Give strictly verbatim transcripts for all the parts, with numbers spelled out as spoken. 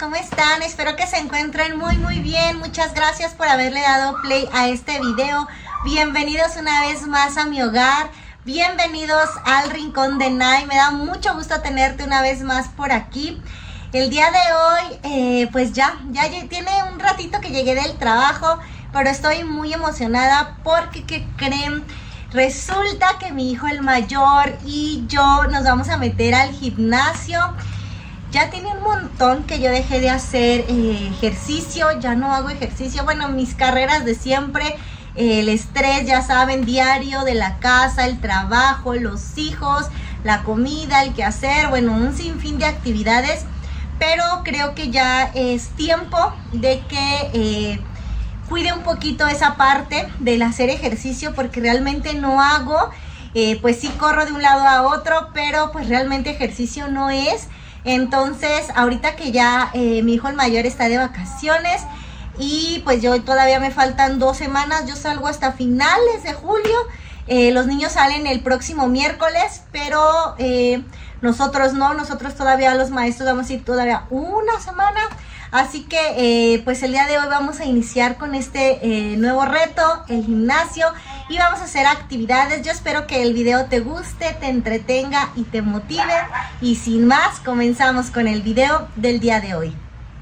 ¿cómo están? Espero que se encuentren muy muy bien. Muchas gracias por haberle dado play a este video. Bienvenidos una vez más a mi hogar. Bienvenidos al Rincón de Nay. Me da mucho gusto tenerte una vez más por aquí. El día de hoy, eh, pues ya, ya tiene un ratito que llegué del trabajo, pero estoy muy emocionada porque, ¿qué creen? Resulta que mi hijo el mayor y yo nos vamos a meter al gimnasio. Ya tiene un montón que yo dejé de hacer eh, ejercicio, ya no hago ejercicio. Bueno, mis carreras de siempre, eh, el estrés, ya saben, diario de la casa, el trabajo, los hijos, la comida, el quehacer, bueno, un sinfín de actividades. Pero creo que ya es tiempo de que eh, cuide un poquito esa parte del hacer ejercicio, porque realmente no hago, eh, pues sí corro de un lado a otro, pero pues realmente ejercicio no es. Entonces, ahorita que ya eh, mi hijo el mayor está de vacaciones y pues yo todavía me faltan dos semanas, yo salgo hasta finales de julio, eh, los niños salen el próximo miércoles, pero eh, nosotros no, nosotros todavía los maestros vamos a ir todavía una semana. Así que eh, pues el día de hoy vamos a iniciar con este eh, nuevo reto, el gimnasio, y vamos a hacer actividades. Yo espero que el video te guste, te entretenga y te motive. Y sin más, comenzamos con el video del día de hoy.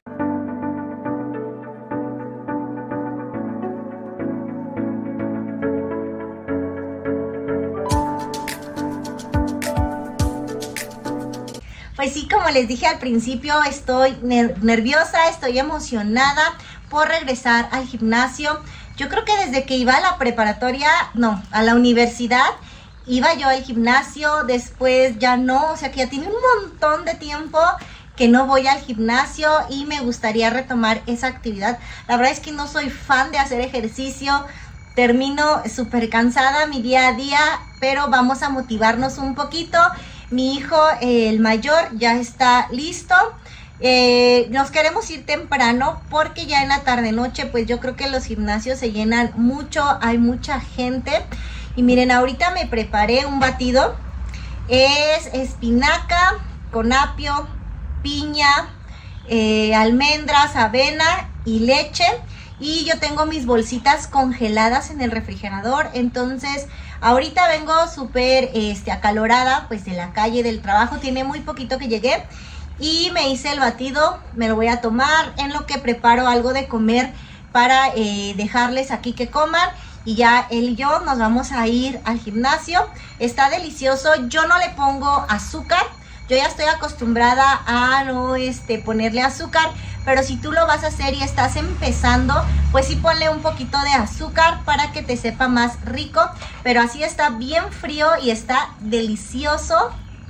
Pues sí, como les dije al principio, estoy ner nerviosa, estoy emocionada por regresar al gimnasio. Yo creo que desde que iba a la preparatoria, no, a la universidad, iba yo al gimnasio, después ya no, o sea que ya tiene un montón de tiempo que no voy al gimnasio y me gustaría retomar esa actividad. La verdad es que no soy fan de hacer ejercicio, termino súper cansada mi día a día, pero vamos a motivarnos un poquito. Mi hijo, eh, el mayor, ya está listo. Eh, nos queremos ir temprano porque ya en la tarde-noche, pues yo creo que los gimnasios se llenan mucho, hay mucha gente. Y miren, ahorita me preparé un batido. Es espinaca con apio, piña, eh, almendras, avena y leche. Y yo tengo mis bolsitas congeladas en el refrigerador. Entonces ahorita vengo súper este, acalorada, pues de la calle, del trabajo. Tiene muy poquito que llegué y me hice el batido. Me lo voy a tomar en lo que preparo algo de comer para eh, dejarles aquí que coman. Y ya él y yo nos vamos a ir al gimnasio. Está delicioso. Yo no le pongo azúcar. Yo ya estoy acostumbrada a no este, ponerle azúcar, pero si tú lo vas a hacer y estás empezando, pues sí ponle un poquito de azúcar para que te sepa más rico. Pero así está bien frío y está delicioso.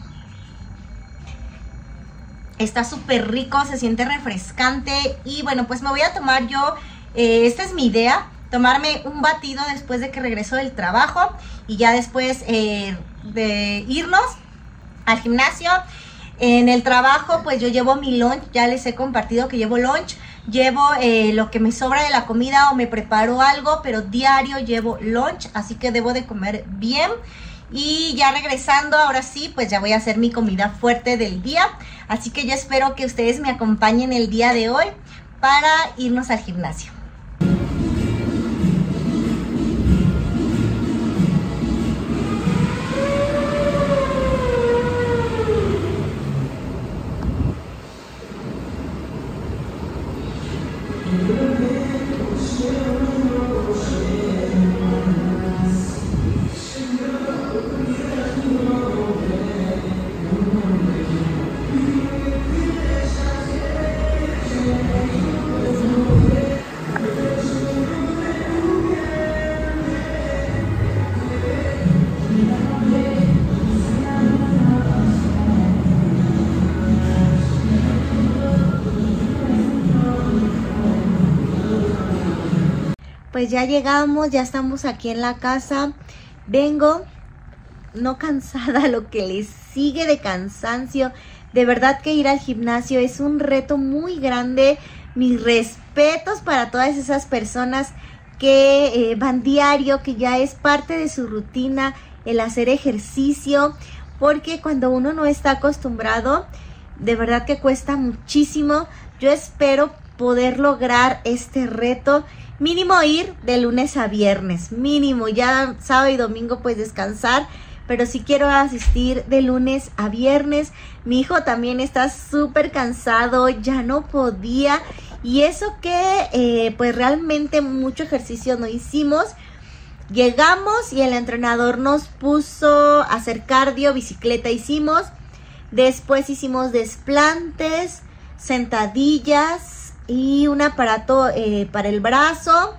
Está súper rico, se siente refrescante. Y bueno, pues me voy a tomar yo, eh, esta es mi idea, tomarme un batido después de que regreso del trabajo. Y ya después eh, de irnos al gimnasio. En el trabajo pues yo llevo mi lunch, ya les he compartido que llevo lunch, llevo eh, lo que me sobra de la comida o me preparo algo, pero diario llevo lunch, así que debo de comer bien. Y ya regresando, ahora sí, pues ya voy a hacer mi comida fuerte del día, así que yo espero que ustedes me acompañen el día de hoy para irnos al gimnasio. Pues ya llegamos, ya estamos aquí en la casa. Vengo no cansada, lo que les sigue de cansancio. De verdad que ir al gimnasio es un reto muy grande. Mis respetos para todas esas personas que eh, van diario, que ya es parte de su rutina el hacer ejercicio, porque cuando uno no está acostumbrado, de verdad que cuesta muchísimo. yo espero poder lograr este reto, mínimo ir de lunes a viernes, mínimo, ya sábado y domingo pues descansar, pero sí quiero asistir de lunes a viernes. Mi hijo también está súper cansado, ya no podía, y eso que eh, pues realmente mucho ejercicio no hicimos. Llegamos y el entrenador nos puso a hacer cardio, bicicleta hicimos, después hicimos desplantes, sentadillas y un aparato eh, para el brazo,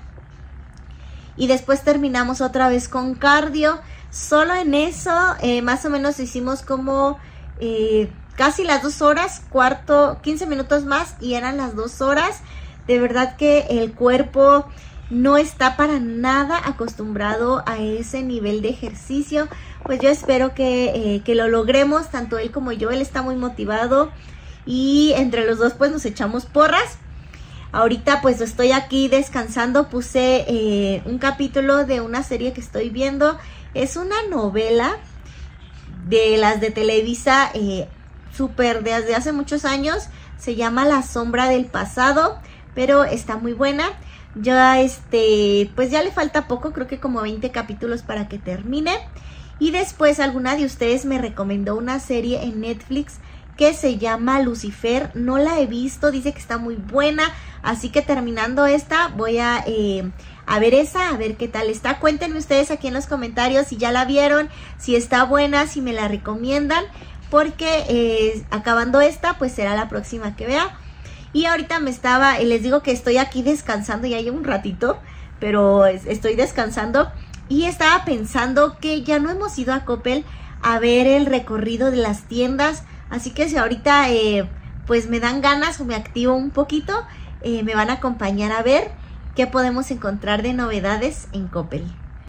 y después terminamos otra vez con cardio. Solo en eso eh, más o menos hicimos como eh, casi las dos horas, cuarto, quince minutos más y eran las dos horas. De verdad que el cuerpo no está para nada acostumbrado a ese nivel de ejercicio. Pues yo espero que, eh, que lo logremos, tanto él como yo. Él está muy motivado y entre los dos pues nos echamos porras. Ahorita pues estoy aquí descansando, puse eh, un capítulo de una serie que estoy viendo. Es una novela de las de Televisa, eh, súper desde hace muchos años. Se llama La Sombra del Pasado, pero está muy buena. Ya este, pues ya le falta poco, creo que como veinte capítulos para que termine. Y después alguna de ustedes me recomendó una serie en Netflix que se llama Lucifer. No la he visto, dice que está muy buena, así que terminando esta voy a, eh, a ver esa, a ver qué tal está. Cuéntenme ustedes aquí en los comentarios si ya la vieron, si está buena, si me la recomiendan, porque eh, acabando esta pues será la próxima que vea. Y ahorita me estaba, les digo que estoy aquí descansando, ya llevo un ratito, pero estoy descansando y estaba pensando que ya no hemos ido a Coppel a ver el recorrido de las tiendas. Así que si ahorita eh, pues me dan ganas o me activo un poquito, eh, me van a acompañar a ver qué podemos encontrar de novedades en Coppel.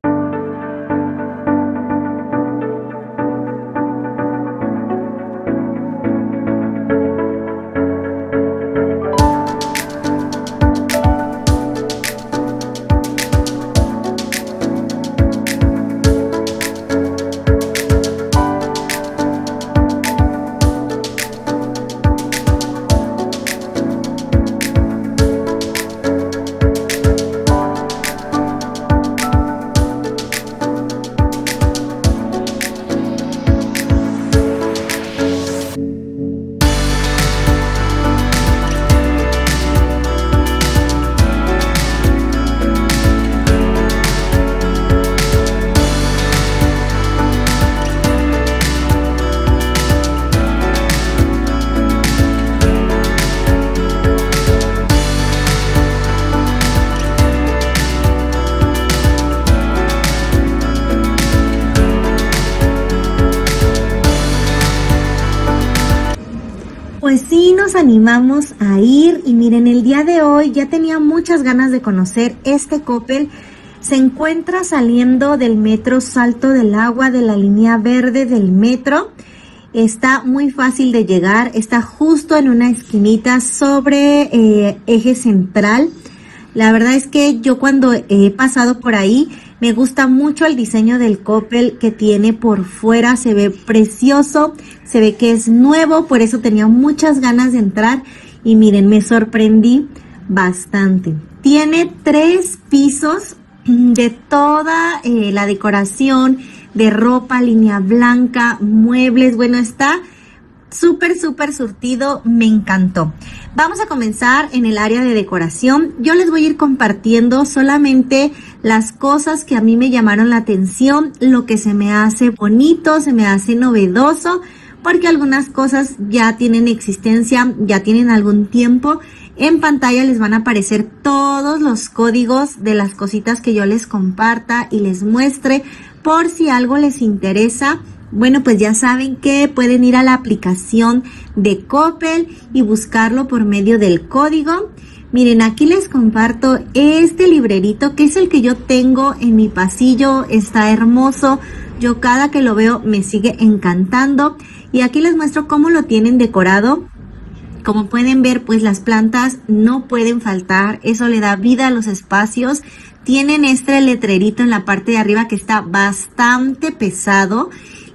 Pues sí, nos animamos a ir y miren, el día de hoy ya tenía muchas ganas de conocer este Coppel. Se encuentra saliendo del metro Salto del Agua, de la línea verde del metro. Está muy fácil de llegar, está justo en una esquinita sobre eh, eje central. La verdad es que yo cuando he pasado por ahí, me gusta mucho el diseño del Coppel que tiene por fuera, se ve precioso, se ve que es nuevo, por eso tenía muchas ganas de entrar y miren, me sorprendí bastante. Tiene tres pisos de toda eh, la decoración, de ropa, línea blanca, muebles, bueno, está súper, súper surtido, me encantó. Vamos a comenzar en el área de decoración. Yo les voy a ir compartiendo solamente las cosas que a mí me llamaron la atención, lo que se me hace bonito, se me hace novedoso, porque algunas cosas ya tienen existencia, ya tienen algún tiempo. En pantalla les van a aparecer todos los códigos de las cositas que yo les comparta y les muestre, por si algo les interesa. Bueno, pues ya saben que pueden ir a la aplicación de Coppel y buscarlo por medio del código. Miren, aquí les comparto este librerito que es el que yo tengo en mi pasillo. Está hermoso. Yo cada que lo veo me sigue encantando. Y aquí les muestro cómo lo tienen decorado. Como pueden ver, pues las plantas no pueden faltar. Eso le da vida a los espacios. Tienen este letrerito en la parte de arriba que está bastante pesado.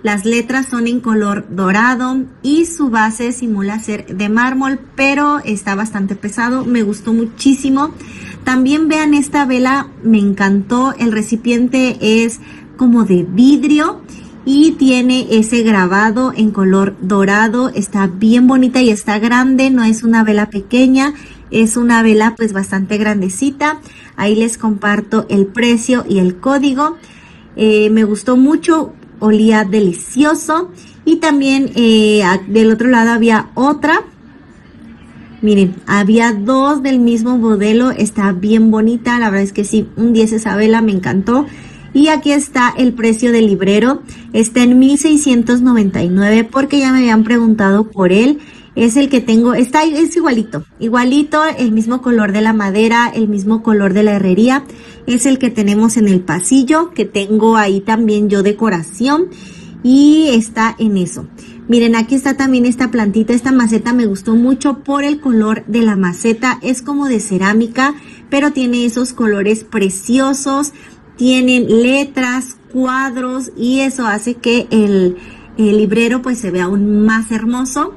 Las letras son en color dorado y su base simula ser de mármol, pero está bastante pesado. Me gustó muchísimo. También vean esta vela, me encantó. El recipiente es como de vidrio y tiene ese grabado en color dorado. Está bien bonita y está grande, no es una vela pequeña, es una vela pues bastante grandecita. Ahí les comparto el precio y el código. Eh, me gustó mucho, olía delicioso. Y también eh, del otro lado había otra. Miren, había dos del mismo modelo, está bien bonita, la verdad es que sí, un diez esa vela, me encantó. Y aquí está el precio del librero, está en mil seiscientos noventa y nueve porque ya me habían preguntado por él. Es el que tengo, está, es igualito, igualito, el mismo color de la madera, el mismo color de la herrería. Es el que tenemos en el pasillo, que tengo ahí también yo decoración y está en eso. Miren, aquí está también esta plantita, esta maceta me gustó mucho por el color de la maceta. Es como de cerámica, pero tiene esos colores preciosos, tienen letras, cuadros y eso hace que el, el librero pues se vea aún más hermoso.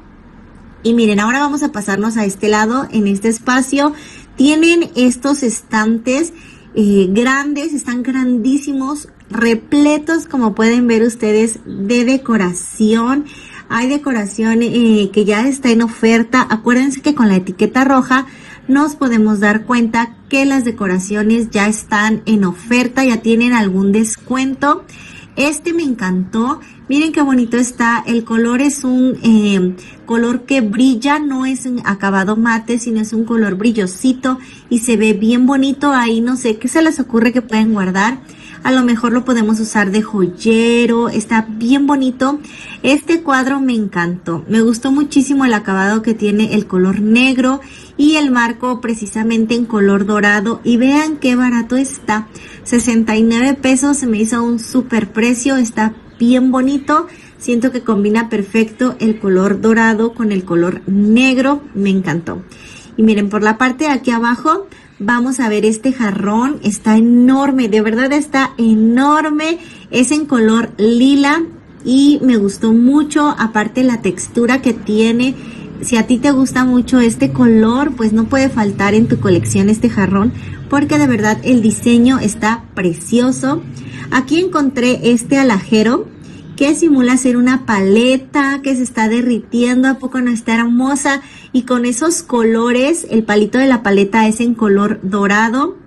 Y miren, ahora vamos a pasarnos a este lado, en este espacio. Tienen estos estantes eh, grandes, están grandísimos, repletos, como pueden ver ustedes, de decoración. Hay decoración eh, que ya está en oferta. Acuérdense que con la etiqueta roja nos podemos dar cuenta que las decoraciones ya están en oferta, ya tienen algún descuento. Este me encantó. Miren qué bonito está. El color es un eh, color que brilla, no es un acabado mate, sino es un color brillosito y se ve bien bonito. Ahí no sé qué se les ocurre que pueden guardar. A lo mejor lo podemos usar de joyero, está bien bonito. Este cuadro me encantó, me gustó muchísimo el acabado que tiene, el color negro y el marco precisamente en color dorado. Y vean qué barato está, sesenta y nueve pesos, se me hizo un súper precio, está bien bonito. Siento que combina perfecto el color dorado con el color negro, me encantó. Y miren, por la parte de aquí abajo vamos a ver este jarrón, está enorme, de verdad está enorme, es en color lila y me gustó mucho, aparte la textura que tiene. Si a ti te gusta mucho este color, pues no puede faltar en tu colección este jarrón, porque de verdad el diseño está precioso. Aquí encontré este alajero que simula ser una paleta que se está derritiendo. ¿A poco no está hermosa? Y con esos colores, el palito de la paleta es en color dorado.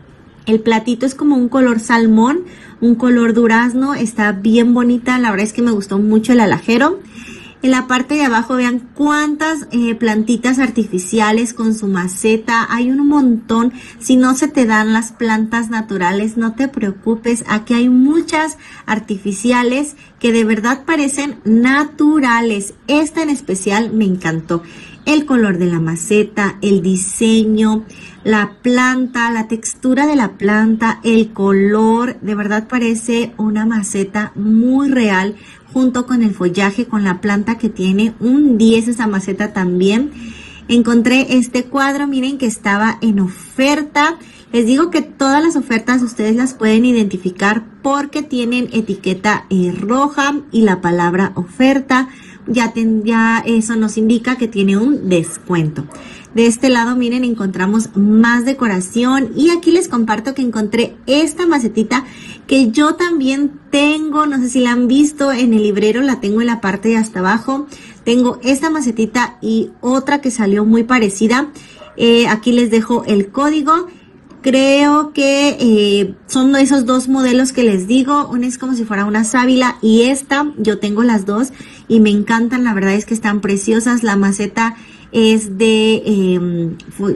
El platito es como un color salmón, un color durazno. Está bien bonita, la verdad es que me gustó mucho el alajero. En la parte de abajo vean cuántas eh, plantitas artificiales con su maceta. Hay un montón. Si no se te dan las plantas naturales, no te preocupes. Aquí hay muchas artificiales que de verdad parecen naturales. Esta en especial me encantó. El color de la maceta, el diseño, la planta, la textura de la planta, el color. De verdad parece una maceta muy real, junto con el follaje, con la planta que tiene un diez esa maceta también. Encontré este cuadro, miren que estaba en oferta. Les digo que todas las ofertas ustedes las pueden identificar porque tienen etiqueta eh, roja y la palabra oferta. Ya, ten, ya eso nos indica que tiene un descuento. De este lado, miren, encontramos más decoración y aquí les comparto que encontré esta macetita que yo también tengo. No sé si la han visto en el librero, la tengo en la parte de hasta abajo. Tengo esta macetita y otra que salió muy parecida. Eh, aquí les dejo el código. Creo que eh, son esos dos modelos que les digo. Una es como si fuera una sábila y esta, yo tengo las dos y me encantan. La verdad es que están preciosas. La maceta es de, eh,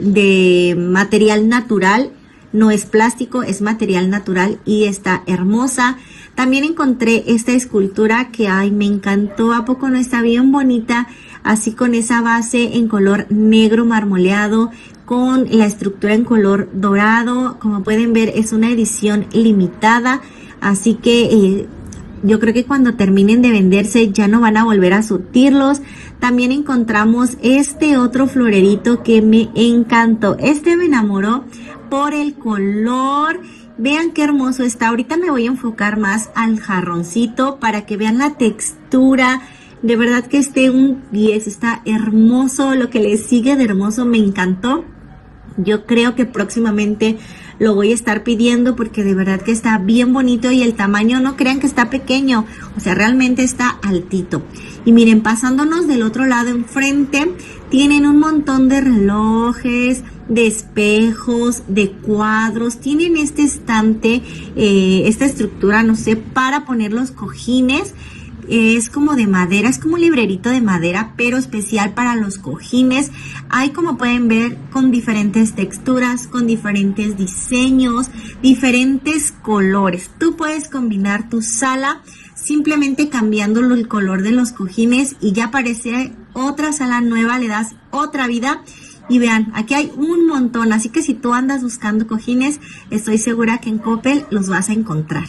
de material natural, no es plástico, es material natural y está hermosa. También encontré esta escultura que ay, me encantó. ¿A poco no está bien bonita? Así con esa base en color negro marmoleado, con la estructura en color dorado. Como pueden ver, es una edición limitada, así que eh, yo creo que cuando terminen de venderse ya no van a volver a surtirlos. También encontramos este otro florerito que me encantó. Este me enamoró por el color Vean qué hermoso está. Ahorita me voy a enfocar más al jarroncito para que vean la textura. De verdad que este un diez, está hermoso. Lo que le sigue de hermoso me encantó. Yo creo que próximamente lo voy a estar pidiendo porque de verdad que está bien bonito y el tamaño no crean que está pequeño, o sea, realmente está altito. Y miren, pasándonos del otro lado enfrente, tienen un montón de relojes, de espejos, de cuadros. Tienen este estante, eh, esta estructura, no sé, para poner los cojines. Es como de madera, es como un librerito de madera, pero especial para los cojines. Hay, como pueden ver, con diferentes texturas, con diferentes diseños, diferentes colores. Tú puedes combinar tu sala simplemente cambiándolo el color de los cojines y ya aparece otra sala nueva, le das otra vida. Y vean, aquí hay un montón, así que si tú andas buscando cojines, estoy segura que en Coppel los vas a encontrar.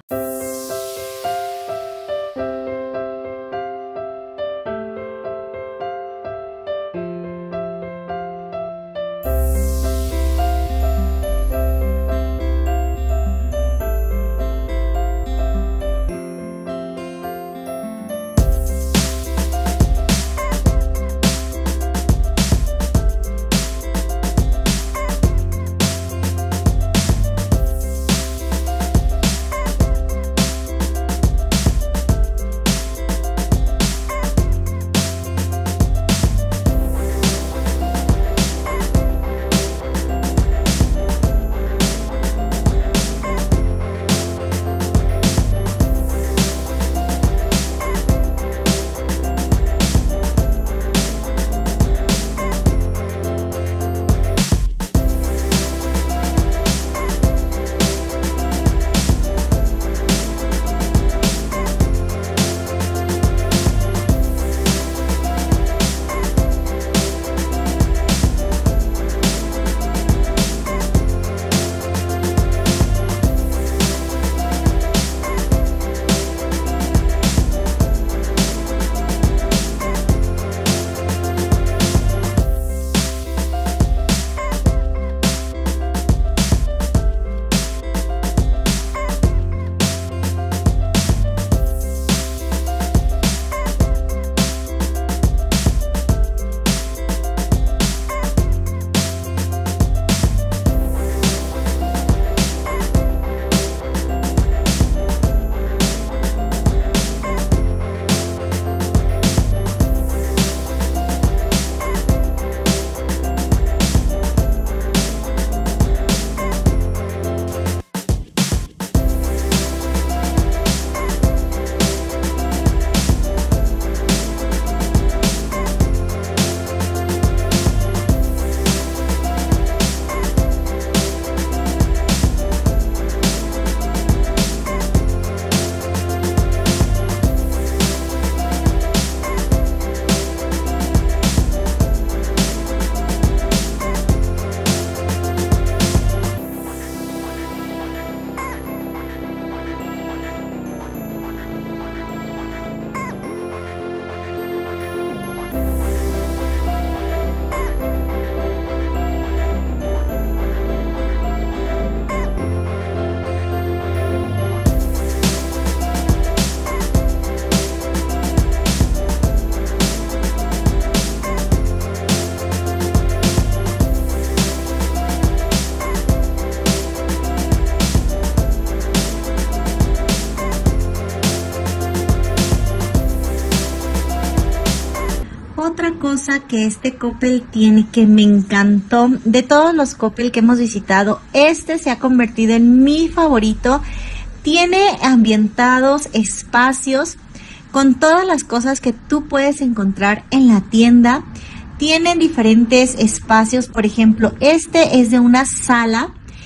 Otra cosa que este Coppel tiene que me encantó, de todos los Coppel que hemos visitado, este se ha convertido en mi favorito. Tiene ambientados espacios con todas las cosas que tú puedes encontrar en la tienda. Tienen diferentes espacios, por ejemplo, este es de una sala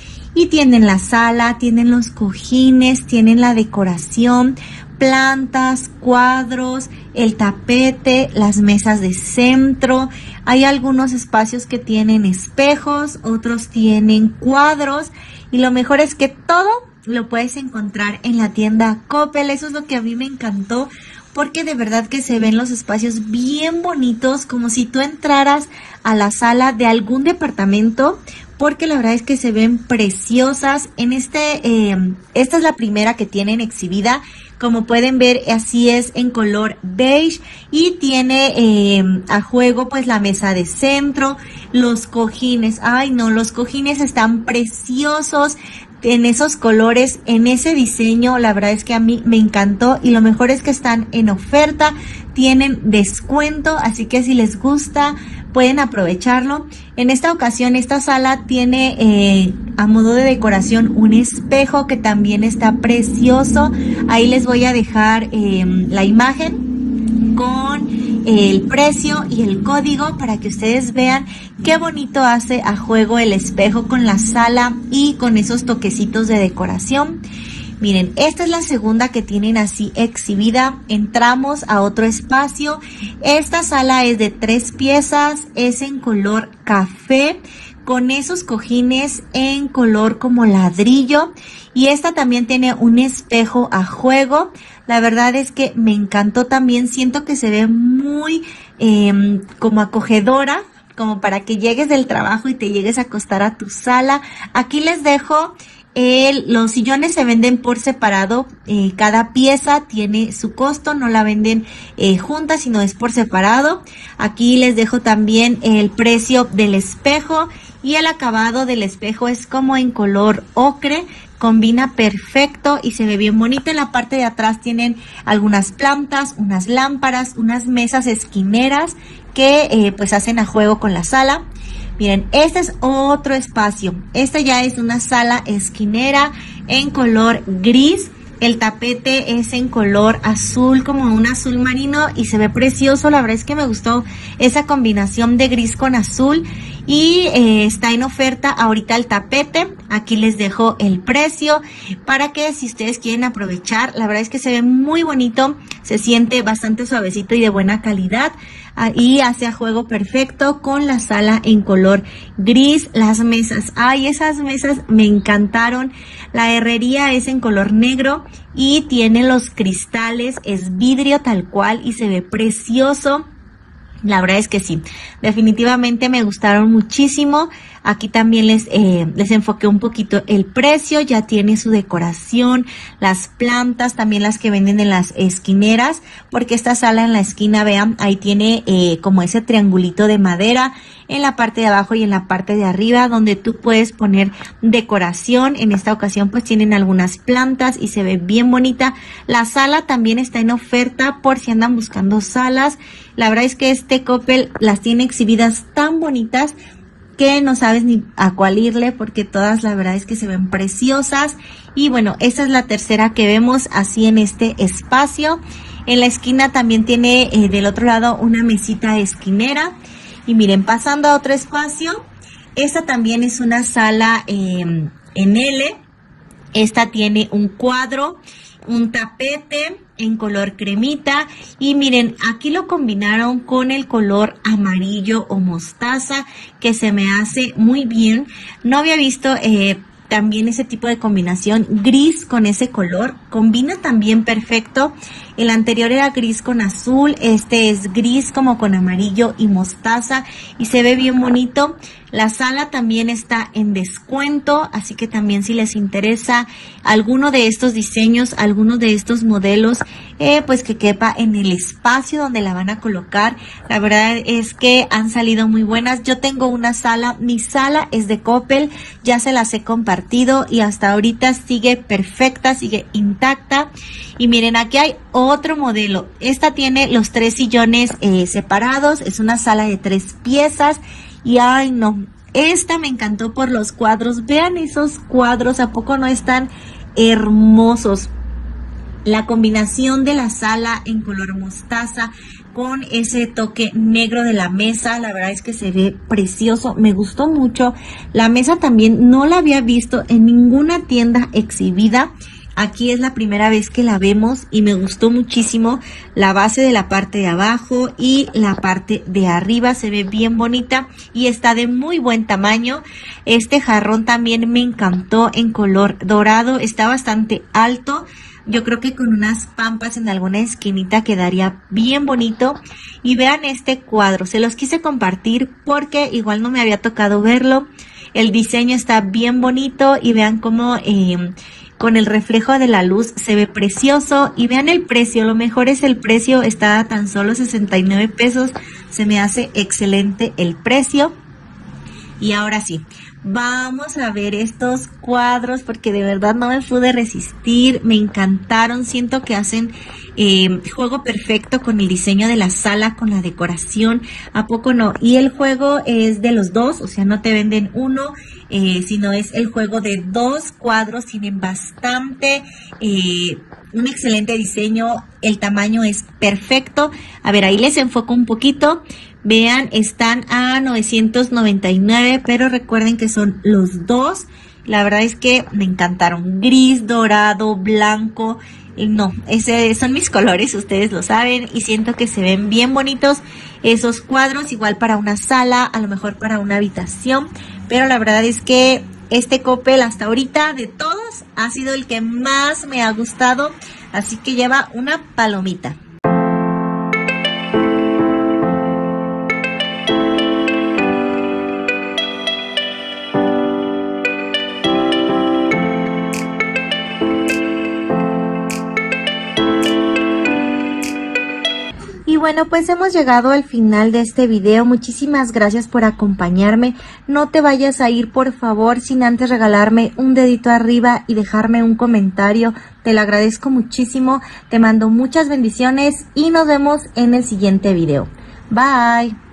y tienen la sala, tienen los cojines, tienen la decoración, plantas, cuadros, el tapete, las mesas de centro. Hay algunos espacios que tienen espejos, otros tienen cuadros y lo mejor es que todo lo puedes encontrar en la tienda Coppel. Eso es lo que a mí me encantó, porque de verdad que se ven los espacios bien bonitos, como si tú entraras a la sala de algún departamento, porque la verdad es que se ven preciosas. En este, eh, esta es la primera que tienen exhibida. Como pueden ver, así es en color beige y tiene eh, a juego pues la mesa de centro, los cojines. Ay no, los cojines están preciosos en esos colores, en ese diseño. La verdad es que a mí me encantó y lo mejor es que están en oferta, tienen descuento, así que si les gusta pueden aprovecharlo. En esta ocasión esta sala tiene eh, a modo de decoración un espejo que también está precioso. Ahí les voy a dejar eh, la imagen con el precio y el código para que ustedes vean qué bonito hace a juego el espejo con la sala y con esos toquecitos de decoración. Miren, esta es la segunda que tienen así exhibida. Entramos a otro espacio. Esta sala es de tres piezas, es en color café, con esos cojines en color como ladrillo. Y esta también tiene un espejo a juego. La verdad es que me encantó también. Siento que se ve muy eh, como acogedora, como para que llegues del trabajo y te llegues a acostar a tu sala. Aquí les dejo... El, los sillones se venden por separado, eh, cada pieza tiene su costo, no la venden eh, juntas, sino es por separado. Aquí les dejo también el precio del espejo y el acabado del espejo es como en color ocre, combina perfecto y se ve bien bonito. En la parte de atrás tienen algunas plantas, unas lámparas, unas mesas esquineras que eh, pues hacen a juego con la sala. Miren, este es otro espacio. Esta ya es una sala esquinera en color gris. El tapete es en color azul, como un azul marino y se ve precioso. La verdad es que me gustó esa combinación de gris con azul. Y eh, está en oferta ahorita el tapete. Aquí les dejo el precio para que si ustedes quieren aprovechar. La verdad es que se ve muy bonito, se siente bastante suavecito y de buena calidad. Y hace a juego perfecto con la sala en color gris. Las mesas, ay, esas mesas me encantaron. La herrería es en color negro y tiene los cristales, es vidrio tal cual y se ve precioso. La verdad es que sí, definitivamente me gustaron muchísimo. Aquí también les, eh, les enfoqué un poquito el precio, ya tiene su decoración, las plantas, también las que venden en las esquineras, porque esta sala en la esquina, vean, ahí tiene eh, como ese triangulito de madera en la parte de abajo y en la parte de arriba, donde tú puedes poner decoración. En esta ocasión pues tienen algunas plantas y se ve bien bonita. La sala también está en oferta por si andan buscando salas. La verdad es que este Coppel las tiene exhibidas tan bonitas que no sabes ni a cuál irle, porque todas la verdad es que se ven preciosas. Y bueno, esta es la tercera que vemos así en este espacio. En la esquina también tiene eh, del otro lado una mesita esquinera. Y miren, pasando a otro espacio, esta también es una sala eh, en L. Esta tiene un cuadro, un tapete en color cremita y miren, aquí lo combinaron con el color amarillo o mostaza, que se me hace muy bien. No había visto eh, también ese tipo de combinación, gris con ese color, combina también perfecto. El anterior era gris con azul, este es gris como con amarillo y mostaza y se ve bien bonito. La sala también está en descuento, así que también si les interesa alguno de estos diseños, alguno de estos modelos, eh, pues que quepa en el espacio donde la van a colocar. La verdad es que han salido muy buenas. Yo tengo una sala, mi sala es de Coppel, ya se las he compartido y hasta ahorita sigue perfecta, sigue intacta. Y miren, aquí hay otro modelo. Esta tiene los tres sillones eh, separados, es una sala de tres piezas. Y ay no, esta me encantó por los cuadros. Vean esos cuadros, ¿a poco no están hermosos? La combinación de la sala en color mostaza con ese toque negro de la mesa, la verdad es que se ve precioso, me gustó mucho. La mesa también no la había visto en ninguna tienda exhibida. Aquí es la primera vez que la vemos y me gustó muchísimo. La base de la parte de abajo y la parte de arriba se ve bien bonita y está de muy buen tamaño. Este jarrón también me encantó en color dorado, está bastante alto. Yo creo que con unas pampas en alguna esquinita quedaría bien bonito. Y vean este cuadro, se los quise compartir porque igual no me había tocado verlo. El diseño está bien bonito y vean cómo eh, con el reflejo de la luz se ve precioso. Y vean el precio, lo mejor es el precio, está a tan solo sesenta y nueve pesos. Se me hace excelente el precio. Y ahora sí, vamos a ver estos cuadros porque de verdad no me pude resistir, me encantaron, siento que hacen eh, juego perfecto con el diseño de la sala, con la decoración, ¿a poco no? Y el juego es de los dos, o sea, no te venden uno, eh, sino es el juego de dos cuadros, tienen bastante... Eh, un excelente diseño, el tamaño es perfecto. A ver, ahí les enfoco un poquito. Vean, están a novecientos noventa y nueve, pero recuerden que son los dos. La verdad es que me encantaron. Gris, dorado, blanco. No, ese son mis colores, ustedes lo saben. Y siento que se ven bien bonitos esos cuadros, igual para una sala, a lo mejor para una habitación. Pero la verdad es que este Coppel hasta ahorita de todos ha sido el que más me ha gustado, así que lleva una palomita. Y bueno, pues hemos llegado al final de este video. Muchísimas gracias por acompañarme. No te vayas a ir, por favor, sin antes regalarme un dedito arriba y dejarme un comentario. Te lo agradezco muchísimo. Te mando muchas bendiciones y nos vemos en el siguiente video. Bye.